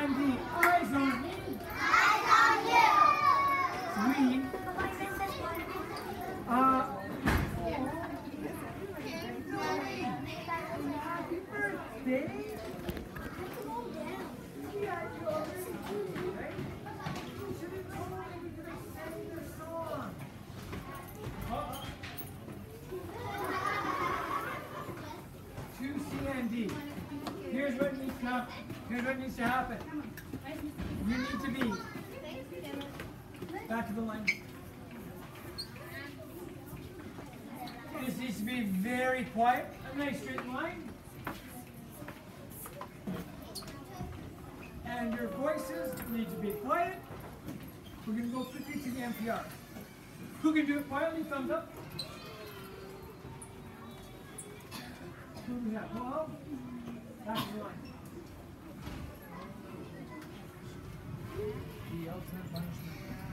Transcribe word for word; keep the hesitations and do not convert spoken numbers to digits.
and D. Eyes on me. Eyes on you. We. Uh. Happy birthday. Yeah, you already did, right? You should have told me we could have sang the song. Uh-oh. Two C and D. Here's what needs to happen. Here's what needs to happen. You need to be back to the line. This needs to be very quiet. A nice straight line. And your voices need to be quiet. We're going to go quickly to the N P R. Who can do it quietly? Thumbs up. Who do we have? Hello? Back to the line. The ultimate punishment.